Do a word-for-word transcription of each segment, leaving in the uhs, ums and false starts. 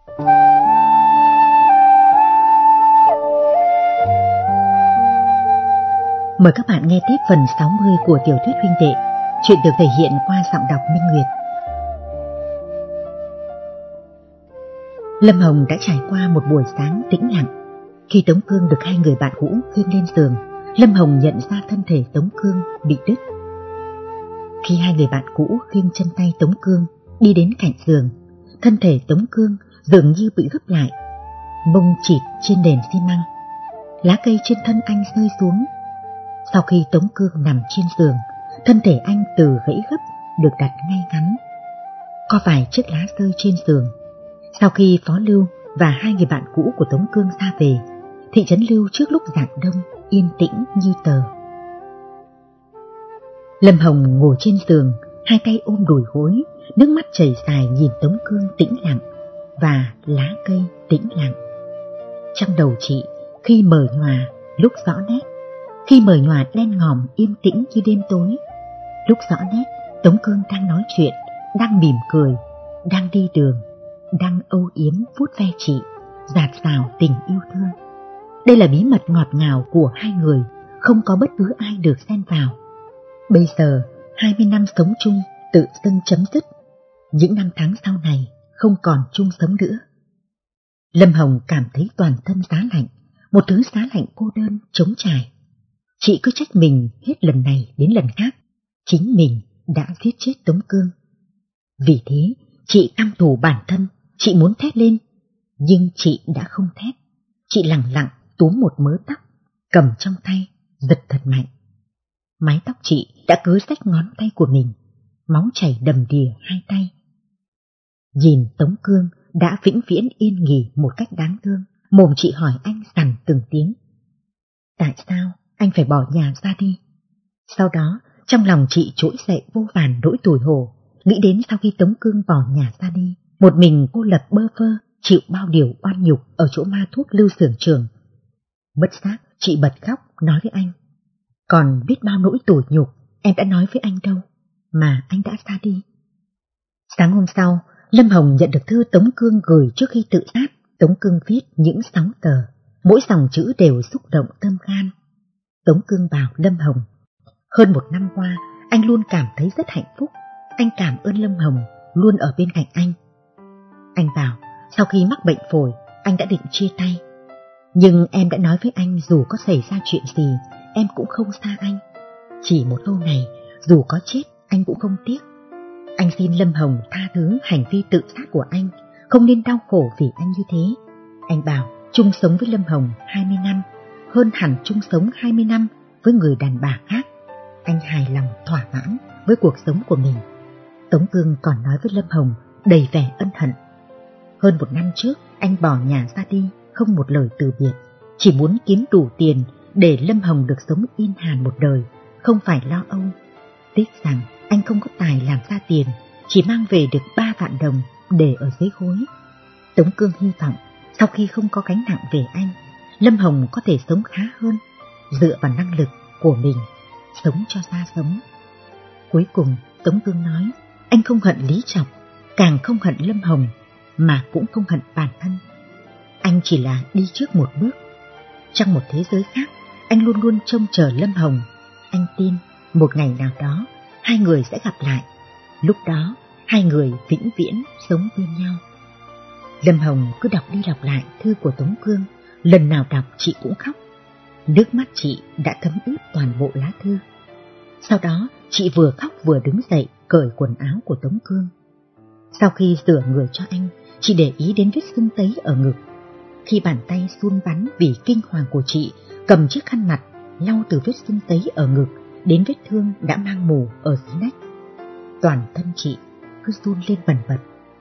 Mời các bạn nghe tiếp phần sáu mươi của tiểu thuyết huynh đệ. Chuyện được thể hiện qua giọng đọc Minh Nguyệt. Lâm Hồng đã trải qua một buổi sáng tĩnh lặng. Khi Tống Cương được hai người bạn cũ khiêng lên giường, Lâm Hồng nhận ra thân thể Tống Cương bị đứt. Khi hai người bạn cũ khiêng chân tay Tống Cương đi đến cạnh giường, thân thể Tống Cương dường như bị gấp lại, mông chịt trên nền xi măng. Lá cây trên thân anh rơi xuống. Sau khi Tống Cương nằm trên giường, thân thể anh từ gãy gấp được đặt ngay ngắn. Có vài chiếc lá rơi trên giường. Sau khi Phó Lưu và hai người bạn cũ của Tống Cương ra về, thị trấn Lưu trước lúc rạng đông yên tĩnh như tờ. Lâm Hồng ngồi trên giường, hai tay ôm đùi gối, nước mắt chảy dài nhìn Tống Cương tĩnh lặng và lá cây tĩnh lặng. Trong đầu chị khi mờ nhòa lúc rõ nét, khi mờ nhòa đen ngòm yên tĩnh như đêm tối, lúc rõ nét Tống Cương đang nói chuyện, đang mỉm cười, đang đi đường, đang âu yếm vuốt ve chị, dạt dào tình yêu thương. Đây là bí mật ngọt ngào của hai người, không có bất cứ ai được xen vào. Bây giờ, hai mươi năm sống chung tự dưng chấm dứt. Những năm tháng sau này không còn chung sống nữa. Lâm Hồng cảm thấy toàn thân giá lạnh, một thứ giá lạnh cô đơn, trống trải. Chị cứ trách mình hết lần này đến lần khác, chính mình đã giết chết Tống Cương. Vì thế, chị căm thù bản thân, chị muốn thét lên, nhưng chị đã không thét. Chị lặng lặng túm một mớ tóc, cầm trong tay, giật thật mạnh. Mái tóc chị đã cứa rách ngón tay của mình, máu chảy đầm đìa hai tay. Nhìn Tống Cương đã vĩnh viễn yên nghỉ một cách đáng thương, mồm chị hỏi anh dằn từng tiếng. Tại sao anh phải bỏ nhà ra đi? Sau đó, trong lòng chị trỗi dậy vô vàn nỗi tủi hổ, nghĩ đến sau khi Tống Cương bỏ nhà ra đi, một mình cô lập bơ vơ, chịu bao điều oan nhục ở chỗ ma thuốc Lưu Xưởng Trường. Bất giác, chị bật khóc nói với anh. Còn biết bao nỗi tủi nhục em đã nói với anh đâu, mà anh đã ra đi. Sáng hôm sau, Lâm Hồng nhận được thư Tống Cương gửi trước khi tự sát. Tống Cương viết những sáu tờ, mỗi dòng chữ đều xúc động tâm gan. Tống Cương bảo Lâm Hồng, hơn một năm qua anh luôn cảm thấy rất hạnh phúc. Anh cảm ơn Lâm Hồng luôn ở bên cạnh anh. Anh bảo sau khi mắc bệnh phổi anh đã định chia tay, nhưng em đã nói với anh dù có xảy ra chuyện gì em cũng không xa anh. Chỉ một câu này dù có chết anh cũng không tiếc. Anh xin Lâm Hồng tha thứ hành vi tự sát của anh, không nên đau khổ vì anh như thế. Anh bảo chung sống với Lâm Hồng hai mươi năm, hơn hẳn chung sống hai mươi năm với người đàn bà khác. Anh hài lòng thỏa mãn với cuộc sống của mình. Tống Cương còn nói với Lâm Hồng đầy vẻ ân hận. Hơn một năm trước anh bỏ nhà ra đi, không một lời từ biệt, chỉ muốn kiếm đủ tiền để Lâm Hồng được sống yên hàn một đời, không phải lo âu. Tiếc rằng anh không có tài làm ra tiền, chỉ mang về được ba vạn đồng để ở dưới gối. Tống Cương hy vọng sau khi không có gánh nặng về anh, Lâm Hồng có thể sống khá hơn, dựa vào năng lực của mình, sống cho ra sống. Cuối cùng Tống Cương nói, anh không hận Lý Trọng, càng không hận Lâm Hồng, mà cũng không hận bản thân. Anh chỉ là đi trước một bước. Trong một thế giới khác, anh luôn luôn trông chờ Lâm Hồng. Anh tin một ngày nào đó hai người sẽ gặp lại. Lúc đó hai người vĩnh viễn sống bên nhau. Lâm Hồng cứ đọc đi đọc lại thư của Tống Cương, lần nào đọc chị cũng khóc. Nước mắt chị đã thấm ướt toàn bộ lá thư. Sau đó chị vừa khóc vừa đứng dậy cởi quần áo của Tống Cương. Sau khi rửa người cho anh, chị để ý đến vết sưng tấy ở ngực. Khi bàn tay run bắn vì kinh hoàng của chị cầm chiếc khăn mặt lau từ vết sưng tấy ở ngực đến vết thương đã mang mù ở dưới nách, toàn thân chị cứ run lên bần bật.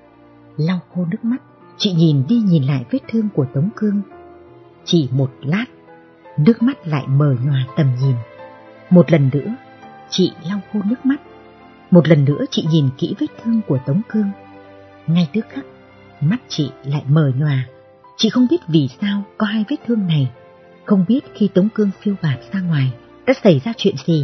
Lau khô nước mắt, chị nhìn đi nhìn lại vết thương của Tống Cương. Chỉ một lát, nước mắt lại mờ nhòa tầm nhìn. Một lần nữa, chị lau khô nước mắt. Một lần nữa chị nhìn kỹ vết thương của Tống Cương. Ngay tức khắc, mắt chị lại mờ nhòa. Chị không biết vì sao có hai vết thương này, không biết khi Tống Cương phiêu bạt ra ngoài đã xảy ra chuyện gì.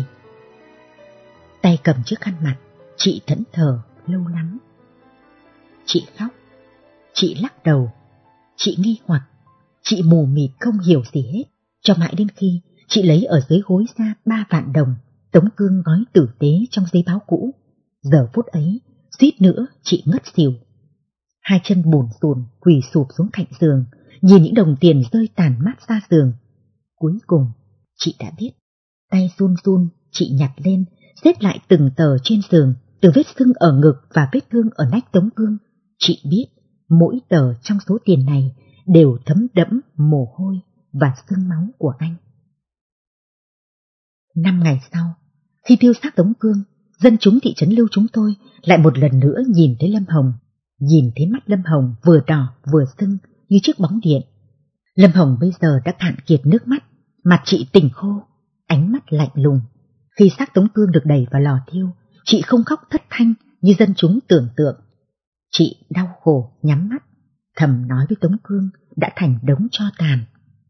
Tay cầm chiếc khăn mặt, chị thẫn thờ lâu lắm. Chị khóc, Chị lắc đầu, chị nghi hoặc, chị mù mịt không hiểu gì hết, cho mãi đến khi chị lấy ở dưới gối ra ba vạn đồng, Tống Cương gói tử tế trong giấy báo cũ. Giờ phút ấy, suýt nữa chị ngất xỉu. Hai chân bùn rùn quỳ sụp xuống cạnh giường, nhìn những đồng tiền rơi tàn mát ra giường. Cuối cùng, chị đã biết. Tay run run, chị nhặt lên, xếp lại từng tờ trên giường, từ vết sưng ở ngực và vết thương ở nách Tống Cương. Chị biết, mỗi tờ trong số tiền này đều thấm đẫm mồ hôi và xương máu của anh. Năm ngày sau, khi thiêu xác Tống Cương, dân chúng thị trấn Lưu chúng tôi lại một lần nữa nhìn thấy Lâm Hồng. Nhìn thấy mắt Lâm Hồng vừa đỏ vừa sưng như chiếc bóng điện. Lâm Hồng bây giờ đã cạn kiệt nước mắt, mặt chị tỉnh khô, ánh mắt lạnh lùng. Khi xác Tống Cương được đẩy vào lò thiêu, chị không khóc thất thanh như dân chúng tưởng tượng. Chị đau khổ nhắm mắt, thầm nói với Tống Cương đã thành đống tro tàn.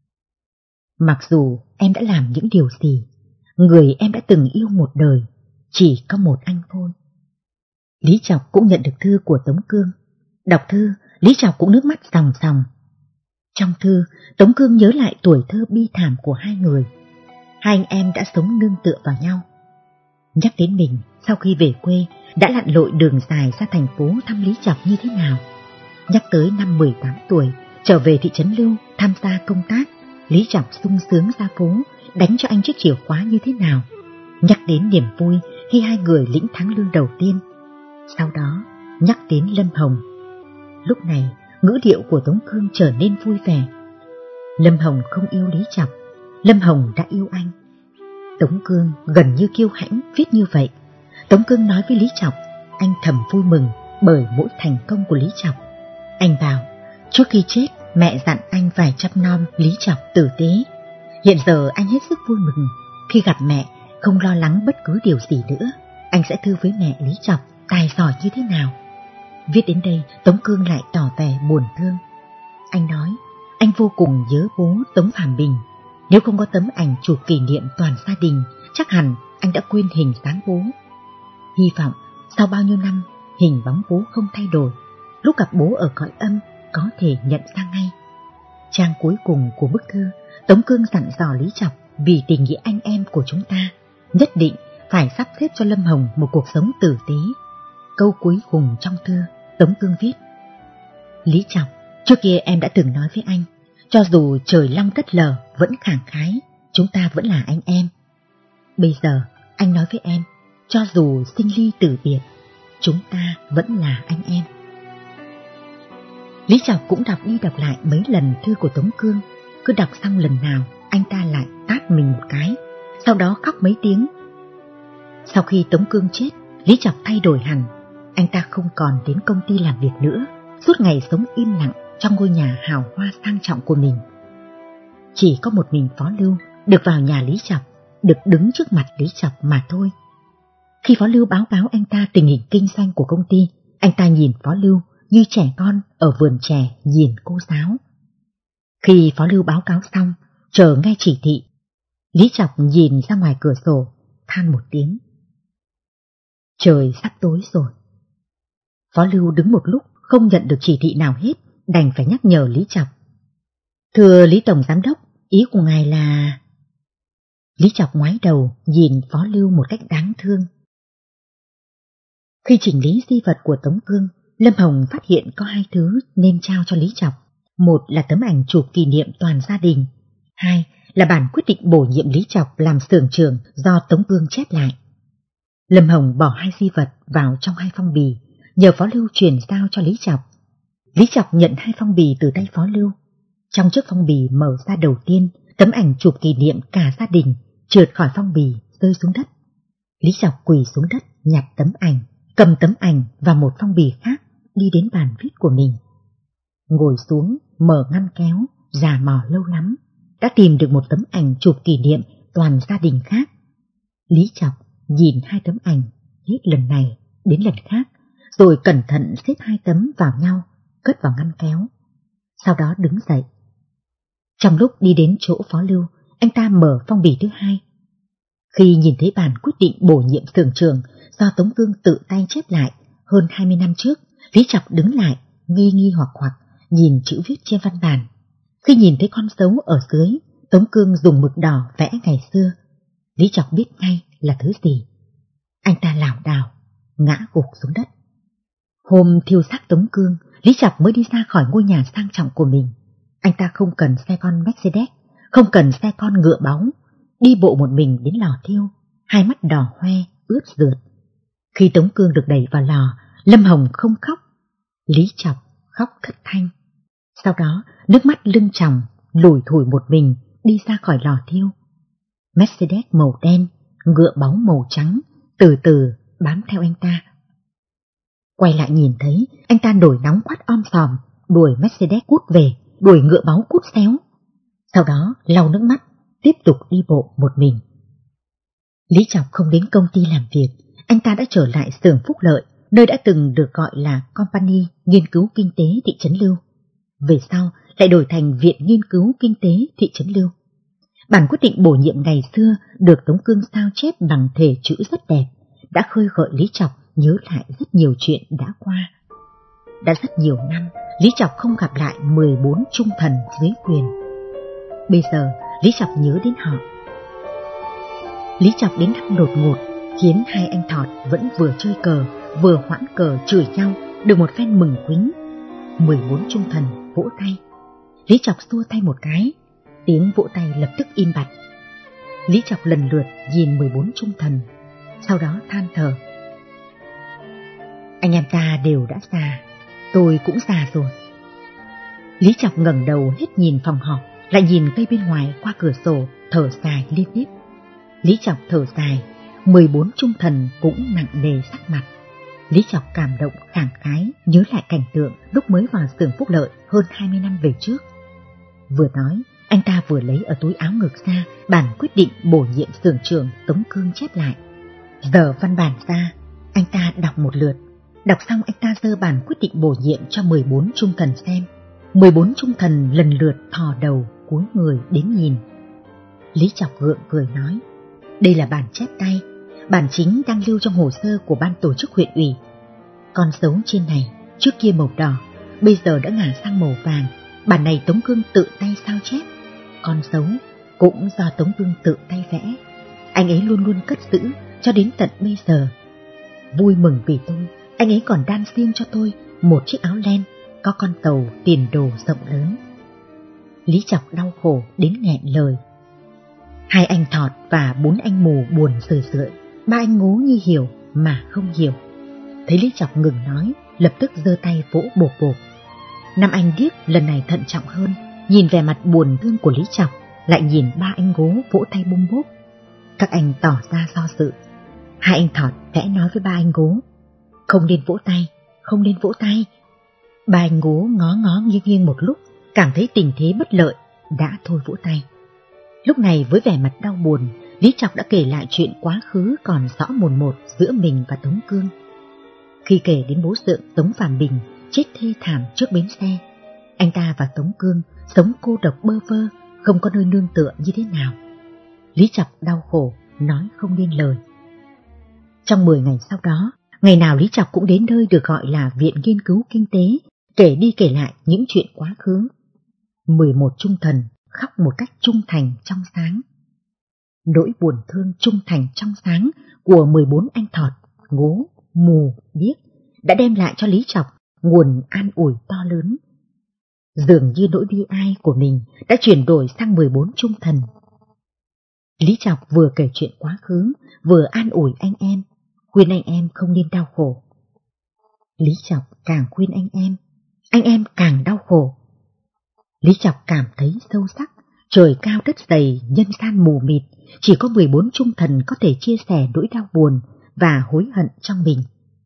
Mặc dù em đã làm những điều gì, người em đã từng yêu một đời, chỉ có một anh thôi. Lý Chọc cũng nhận được thư của Tống Cương. Đọc thư, Lý Chọc cũng nước mắt ròng ròng. Trong thư, Tống Cương nhớ lại tuổi thơ bi thảm của hai người. Hai anh em đã sống nương tựa vào nhau. Nhắc đến mình, sau khi về quê, đã lặn lội đường dài ra thành phố thăm Lý Chọc như thế nào. Nhắc tới năm mười tám tuổi, trở về thị trấn Lưu tham gia công tác, Lý Chọc sung sướng ra phố, đánh cho anh chiếc chìa khóa như thế nào. Nhắc đến niềm vui khi hai người lĩnh tháng lương đầu tiên. Sau đó, nhắc đến Lâm Hồng. Lúc này, ngữ điệu của Tống Cương trở nên vui vẻ. Lâm Hồng không yêu Lý Chọc, Lâm Hồng đã yêu anh. Tống Cương gần như kiêu hãnh viết như vậy. Tống Cương nói với Lý Chọc, anh thầm vui mừng bởi mỗi thành công của Lý Chọc. Anh bảo, trước khi chết, mẹ dặn anh vài trăm năm Lý Chọc tử tế. Hiện giờ anh hết sức vui mừng, khi gặp mẹ, không lo lắng bất cứ điều gì nữa. Anh sẽ thư với mẹ Lý Chọc tài giỏi như thế nào. Viết đến đây, Tống Cương lại tỏ vẻ buồn thương. Anh nói, anh vô cùng nhớ bố Tống Phạm Bình. Nếu không có tấm ảnh chụp kỷ niệm toàn gia đình, chắc hẳn anh đã quên hình dáng bố. Hy vọng sau bao nhiêu năm, hình bóng bố không thay đổi. Lúc gặp bố ở cõi âm, có thể nhận ra ngay. Trang cuối cùng của bức thư, Tống Cương dặn dò Lý Chọc vì tình nghĩa anh em của chúng ta, nhất định phải sắp xếp cho Lâm Hồng một cuộc sống tử tế. Câu cuối cùng trong thư, Tống Cương viết: Lý Chọc, trước kia em đã từng nói với anh, cho dù trời long đất lở vẫn khẳng khái, chúng ta vẫn là anh em. Bây giờ, anh nói với em, cho dù sinh ly tử biệt, chúng ta vẫn là anh em. Lý Chọc cũng đọc đi đọc lại mấy lần thư của Tống Cương, cứ đọc xong lần nào, anh ta lại tát mình một cái, sau đó khóc mấy tiếng. Sau khi Tống Cương chết, Lý Chọc thay đổi hẳn, anh ta không còn đến công ty làm việc nữa, suốt ngày sống im lặng trong ngôi nhà hào hoa sang trọng của mình. Chỉ có một mình Phó Lưu được vào nhà Lý Chọc, được đứng trước mặt Lý Chọc mà thôi. Khi Phó Lưu báo cáo anh ta tình hình kinh doanh của công ty, anh ta nhìn Phó Lưu như trẻ con ở vườn chè nhìn cô giáo. Khi Phó Lưu báo cáo xong, chờ nghe chỉ thị, Lý Chọc nhìn ra ngoài cửa sổ, than một tiếng. Trời sắp tối rồi. Phó Lưu đứng một lúc không nhận được chỉ thị nào hết, đành phải nhắc nhở Lý Chọc. Thưa Lý Tổng Giám Đốc, ý của ngài là... Lý Chọc ngoái đầu nhìn Phó Lưu một cách đáng thương. Khi chỉnh lý di vật của Tống Cương, Lâm Hồng phát hiện có hai thứ nên trao cho Lý Chọc. Một là tấm ảnh chụp kỷ niệm toàn gia đình. Hai là bản quyết định bổ nhiệm Lý Chọc làm xưởng trưởng do Tống Cương chép lại. Lâm Hồng bỏ hai di vật vào trong hai phong bì, nhờ Phó Lưu chuyển giao cho Lý Chọc. Lý Chọc nhận hai phong bì từ tay Phó Lưu. Trong chiếc phong bì mở ra đầu tiên, tấm ảnh chụp kỷ niệm cả gia đình trượt khỏi phong bì rơi xuống đất. Lý Chọc quỳ xuống đất nhặt tấm ảnh, cầm tấm ảnh và một phong bì khác đi đến bàn viết của mình. Ngồi xuống, mở ngăn kéo, rà mò lâu lắm, đã tìm được một tấm ảnh chụp kỷ niệm toàn gia đình khác. Lý Chọc nhìn hai tấm ảnh hết lần này đến lần khác, rồi cẩn thận xếp hai tấm vào nhau, cất vào ngăn kéo. Sau đó đứng dậy. Trong lúc đi đến chỗ Phó Lưu, anh ta mở phong bì thứ hai. Khi nhìn thấy bản quyết định bổ nhiệm xưởng trưởng do Tống Cương tự tay chép lại hơn hai mươi năm trước, Lý Chọc đứng lại, nghi nghi hoặc hoặc nhìn chữ viết trên văn bản. Khi nhìn thấy con dấu ở dưới, Tống Cương dùng mực đỏ vẽ ngày xưa, Lý Chọc biết ngay là thứ gì. Anh ta lảo đảo, ngã gục xuống đất. Hôm thiêu xác Tống Cương, Lý Chọc mới đi ra khỏi ngôi nhà sang trọng của mình. Anh ta không cần xe con Mercedes, không cần xe con ngựa báu, đi bộ một mình đến lò thiêu, hai mắt đỏ hoe, ướt rượt. Khi Tống Cương được đẩy vào lò, Lâm Hồng không khóc, Lý Chọc khóc thất thanh. Sau đó, nước mắt lưng tròng, lủi thủi một mình đi ra khỏi lò thiêu. Mercedes màu đen, ngựa báu màu trắng, từ từ bám theo anh ta. Quay lại nhìn thấy, anh ta nổi nóng quát om sòm, đuổi Mercedes cút về, đuổi ngựa báu cút xéo. Sau đó, lau nước mắt, tiếp tục đi bộ một mình. Lý Chọc không đến công ty làm việc, anh ta đã trở lại xưởng Phúc Lợi, nơi đã từng được gọi là Company Nghiên cứu Kinh tế Thị trấn Lưu. Về sau lại đổi thành Viện Nghiên cứu Kinh tế Thị trấn Lưu. Bản quyết định bổ nhiệm ngày xưa được Tống Cương sao chép bằng thể chữ rất đẹp, đã khơi gợi Lý Chọc nhớ lại rất nhiều chuyện đã qua. Đã rất nhiều năm, Lý Chọc không gặp lại mười bốn trung thần dưới quyền. Bây giờ, Lý Chọc nhớ đến họ. Lý Chọc đến thăm đột ngột, khiến hai anh Thọt vẫn vừa chơi cờ, vừa hoãn cờ chửi nhau, được một phen mừng quính. mười bốn trung thần vỗ tay. Lý Chọc xua tay một cái, tiếng vỗ tay lập tức im bặt. Lý Chọc lần lượt nhìn mười bốn trung thần, sau đó than thở. Anh em ta đều đã già, tôi cũng già rồi. Lý Chọc ngẩng đầu hết nhìn phòng họp, lại nhìn cây bên ngoài qua cửa sổ, thở dài liên tiếp. Lý Chọc thở dài, mười bốn trung thần cũng nặng nề sắc mặt. Lý Chọc cảm động khẳng khái nhớ lại cảnh tượng lúc mới vào xưởng Phúc Lợi hơn hai mươi năm về trước. Vừa nói, anh ta vừa lấy ở túi áo ngực ra bản quyết định bổ nhiệm xưởng trưởng Tống Cương chép lại. Giờ văn bản ra, anh ta đọc một lượt. Đọc xong anh ta giơ bản quyết định bổ nhiệm cho mười bốn trung thần xem. mười bốn trung thần lần lượt thò đầu cúi người đến nhìn. Lý Chọc gượng cười nói, đây là bản chép tay, bản chính đang lưu trong hồ sơ của ban tổ chức huyện ủy. Con dấu trên này trước kia màu đỏ, bây giờ đã ngả sang màu vàng. Bản này Tống Cương tự tay sao chép. Con dấu cũng do Tống Cương tự tay vẽ. Anh ấy luôn luôn cất giữ cho đến tận bây giờ. Vui mừng vì tôi, anh ấy còn đan xiên cho tôi một chiếc áo len có con tàu tiền đồ rộng lớn. Lý Chọc đau khổ đến nghẹn lời. Hai anh Thọt và bốn anh mù buồn sười sượi, ba anh ngố như hiểu mà không hiểu. Thấy Lý Chọc ngừng nói, lập tức giơ tay vỗ bộp bộp. Năm anh điếc lần này thận trọng hơn, nhìn vẻ mặt buồn thương của Lý Chọc, lại nhìn ba anh ngố vỗ tay bum bốp. Các anh tỏ ra do dự. Hai anh Thọt khẽ nói với ba anh ngố, không nên vỗ tay, không nên vỗ tay. Ba anh ngố ngó ngó nghiêng nghiêng một lúc, cảm thấy tình thế bất lợi, đã thôi vỗ tay. Lúc này với vẻ mặt đau buồn, Lý Chọc đã kể lại chuyện quá khứ còn rõ mồn một giữa mình và Tống Cương. Khi kể đến bố Dượng Tống Phạm Bình chết thê thảm trước bến xe, anh ta và Tống Cương sống cô độc bơ vơ, không có nơi nương tựa như thế nào. Lý Chọc đau khổ, nói không nên lời. Trong mười ngày sau đó, ngày nào Lý Chọc cũng đến nơi được gọi là Viện Nghiên cứu Kinh tế, kể đi kể lại những chuyện quá khứ. mười một trung thần khóc một cách trung thành trong sáng. Nỗi buồn thương trung thành trong sáng của mười bốn anh Thọt, ngố, mù, điếc đã đem lại cho Lý Chọc nguồn an ủi to lớn. Dường như nỗi bi ai của mình đã chuyển đổi sang mười bốn trung thần. Lý Chọc vừa kể chuyện quá khứ, vừa an ủi anh em, khuyên anh em không nên đau khổ. Lý Chọc càng khuyên anh em, anh em càng đau khổ. Lý Chọc cảm thấy sâu sắc, trời cao đất dày, nhân gian mù mịt, chỉ có mười bốn trung thần có thể chia sẻ nỗi đau buồn và hối hận trong mình.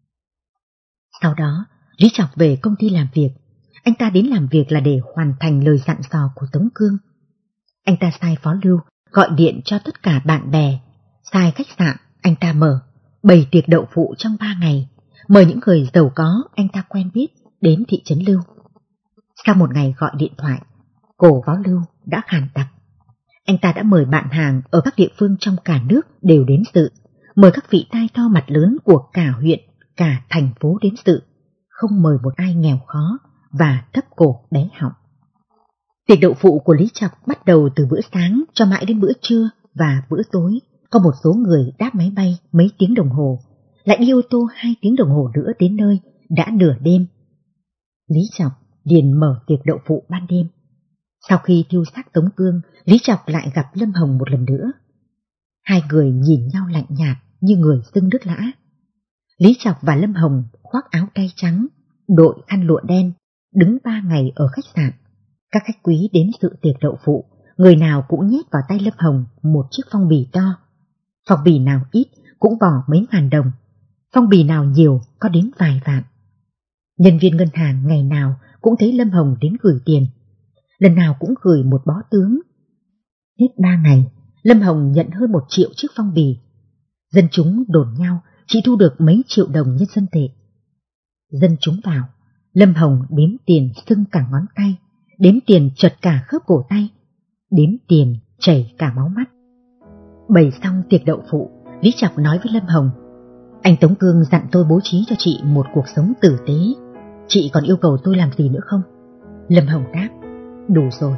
Sau đó, Lý Chọc về công ty làm việc. Anh ta đến làm việc là để hoàn thành lời dặn dò của Tống Cương. Anh ta sai Phó Lưu gọi điện cho tất cả bạn bè, sai khách sạn anh ta mở, bày tiệc đậu phụ trong ba ngày, mời những người giàu có anh ta quen biết đến thị trấn Lưu. Sau một ngày gọi điện thoại, cổ Phó Lưu đã khàn đặc. Anh ta đã mời bạn hàng ở các địa phương trong cả nước đều đến dự, mời các vị tai to mặt lớn của cả huyện, cả thành phố đến dự, không mời một ai nghèo khó, và thấp cổ bé họng. Tiệc đậu phụ của Lý Chọc bắt đầu từ bữa sáng cho mãi đến bữa trưa và bữa tối. Có một số người đáp máy bay mấy tiếng đồng hồ, lại đi ô tô hai tiếng đồng hồ nữa đến nơi, đã nửa đêm. Lý Chọc liền mở tiệc đậu phụ ban đêm. Sau khi thiêu xác Tống Cương, Lý Chọc lại gặp Lâm Hồng một lần nữa. Hai người nhìn nhau lạnh nhạt như người dưng nước lã. Lý Chọc và Lâm Hồng khoác áo tay trắng, đội khăn lụa đen, đứng ba ngày ở khách sạn. Các khách quý đến dự tiệc đậu phụ, người nào cũng nhét vào tay Lâm Hồng một chiếc phong bì to. Phong bì nào ít cũng bỏ mấy ngàn đồng, phong bì nào nhiều có đến vài vạn. Nhân viên ngân hàng ngày nào cũng thấy Lâm Hồng đến gửi tiền, lần nào cũng gửi một bó tướng. Hết ba ngày, Lâm Hồng nhận hơn một triệu chiếc phong bì. Dân chúng đồn nhau chỉ thu được mấy triệu đồng nhân dân tệ. Dân chúng vào, Lâm Hồng đếm tiền sưng cả ngón tay, đếm tiền chật cả khớp cổ tay, đếm tiền chảy cả máu mắt. Bày xong tiệc đậu phụ, Lý Chọc nói với Lâm Hồng: anh Tống Cương dặn tôi bố trí cho chị một cuộc sống tử tế, chị còn yêu cầu tôi làm gì nữa không? Lâm Hồng đáp: đủ rồi.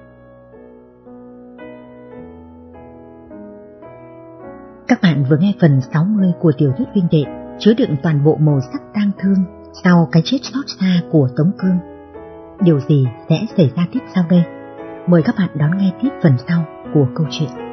Các bạn vừa nghe phần sáu mươi của tiểu thuyết Huynh Đệ, chứa đựng toàn bộ màu sắc tang thương sau cái chết xót xa của Tống Cương. Điều gì sẽ xảy ra tiếp sau đây? Mời các bạn đón nghe tiếp phần sau của câu chuyện.